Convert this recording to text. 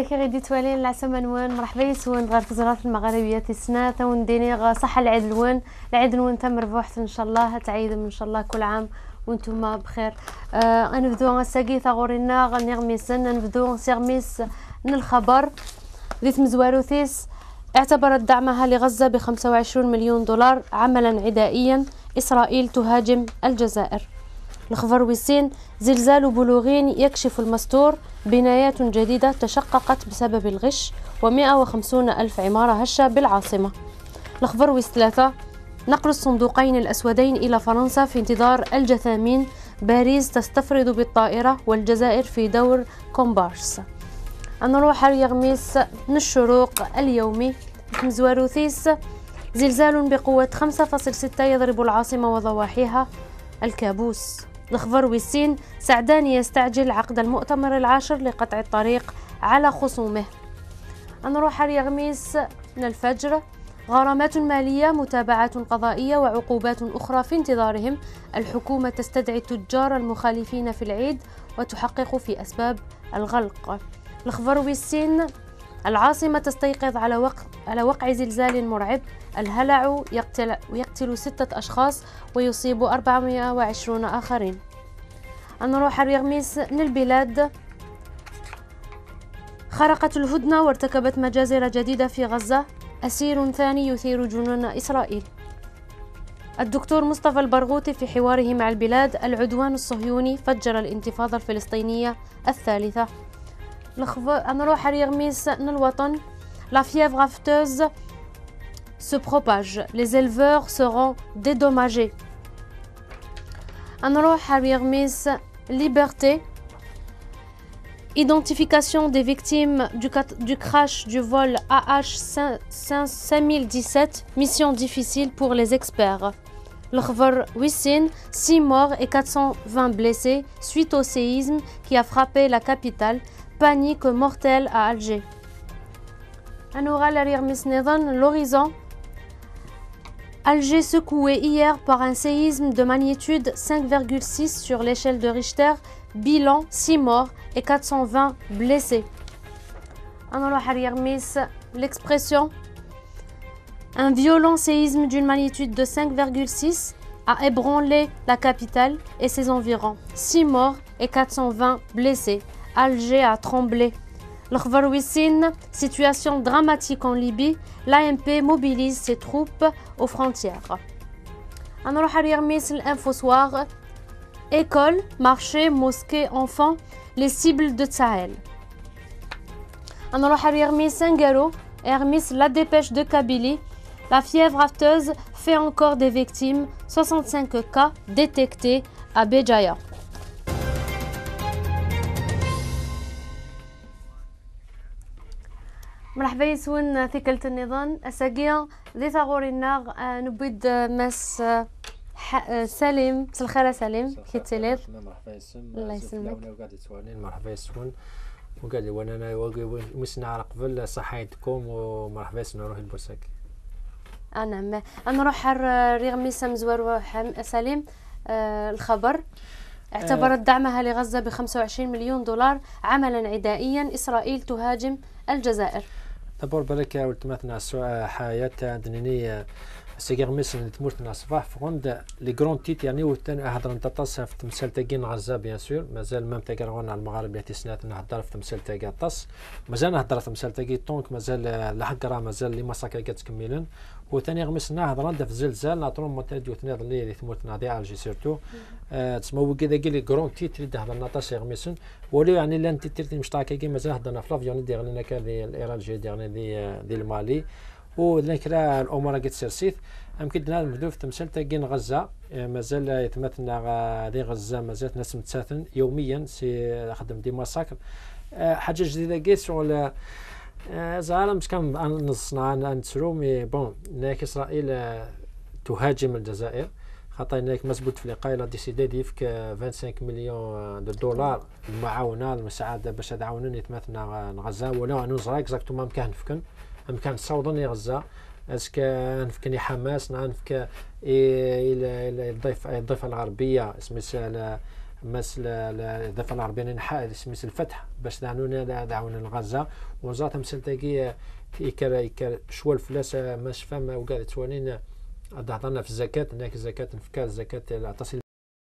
كي غيدي توالين العسامة نوان مرحبا يسوان غير تزغرات المغربية تسنا تون ديني صحة العيد العيد تم ربوحت ان شاء الله تعيدم ان شاء الله كل عام وانتم بخير. غنبدو غنساقي ثغورينا غنغميسن نبدو سيغميس من الخبر ذيت مزواروثيس اعتبرت دعمها لغزة ب25 مليون دولار عملا عدائيا. إسرائيل تهاجم الجزائر. الخبر ويسين زلزال بلوغين يكشف المستور. بنايات جديدة تشققت بسبب الغش و150 ألف عمارة هشة بالعاصمة. الخبر ويس 3 نقل الصندوقين الأسودين إلى فرنسا في انتظار الجثامين. باريس تستفرد بالطائرة والجزائر في دور كومبارس. نروح يغميس من الشروق اليومي مزواروثيس زلزال بقوة 5.6 يضرب العاصمة وضواحيها. الكابوس. الخبر ويسين سعداني يستعجل عقد المؤتمر العاشر لقطع الطريق على خصومه. نروح يغميس من الفجر غرامات مالية متابعة قضائية وعقوبات أخرى في انتظارهم. الحكومة تستدعي التجار المخالفين في العيد وتحقق في أسباب الغلق. الخبر ويسين العاصمة تستيقظ على وقع زلزال مرعب. الهلع يقتل 6 أشخاص ويصيب 420 آخرين. نروح الرغميس من البلاد خرقت الهدنة وارتكبت مجازر جديدة في غزة. أسير ثاني يثير جنون إسرائيل. الدكتور مصطفى البرغوثي في حواره مع البلاد العدوان الصهيوني فجر الانتفاضة الفلسطينية الثالثة. نروح الرغميس من الوطن La fièvre afteuse se propage. Les éleveurs seront dédommagés. نروح الرغميس Liberté. Identification des victimes du crash du vol AH5017. Mission difficile pour les experts. الخبر ويسين 6 morts et 420 blessés suite au séisme qui a frappé la capitale. Panique mortelle à Alger. L'horizon. Alger secoué hier par un séisme de magnitude 5,6 sur l'échelle de Richter. Bilan 6 morts et 420 blessés. L'expression un violent séisme d'une magnitude de 5,6 a ébranlé la capitale et ses environs. 6 morts et 420 blessés. Alger a tremblé. الخبر ويسين situation dramatique en Libye. L'AMP mobilise ses troupes aux frontières. نروح اليغميس الانفو soir. École, marché, mosquée, enfants, les cibles de Sahel. نروح اليغميس سانغارو. Hermis, la dépêche de Kabylie. La fièvre afteuse fait encore des victimes. 65 cas détectés à Béjaïa. مرحبا يسون ثقلة النظام أساقيا ذي ثغور الناغ نبيد مس سليم مسالخير سليم كي تسليت مرحبا يسون الله يسلمك وقاعد يتوانين مرحبا يسون وقال لي وانا مسنا على قبل صحيتكم ومرحبا يسون نروح البوساك نعم نروح ريغميس مزور سليم الخبر اعتبرت دعمها لغزة ب25 مليون دولار عملا عدائيا. إسرائيل تهاجم الجزائر. دابور بالك ولتماتنا حياة دنينية سيغير ميسن تموتنا الصباح فغند لي كرون تيت يعني وتن هضر نتص في تمثال تاكين غزة بيان سور مازال مام تاكي على المغاربه تسنات نهضر في تمثال تاكي طاس مازال نهضر في تمثال تاكي طونك مازال لحق راه مازال لي مساكا كتكملن وثاني غمسنا هضرنا في زلزال ناطرون مونتال ديوتنا اللي تموتنا دي الجي سيرتو تسمو كذا كي لي كرون تيت اللي هضرنا طاس غمسن ولي يعني لان تيتي مشتركه كي مازال هضرنا في لافيون ديال لنا كان الايران جي ديال المالي ولكن الامور كتصير سيث يمكن نبداو في تمثال تاكين غزه مازال يتمثلنا دي غزه مازال ناس متساثن يوميا سي خدم دي مساكر حاجه جديده كي شغل زعما مش كان نصنع نتسرو مي بون هناك اسرائيل تهاجم الجزائر خاطر هناك مسبوط في القايله ديسيدي يفك 25 مليون دولار المعاونه المساعده باش تعاونون يتمثلنا غزه ولا نوزرا اكزاكتومون كان فكن كان صوضني غزه اسكا نفكني حماس نفك الضفه الغربيه اسمها مس الدفع العربية نحا اسميس الفتح باش دعونا لغزة وزارة مسلتاقية إيكار شوال فلاس ماش فما وقاعد توانين هضرنا في الزكاة هناك الزكاة نفكار الزكاة التصل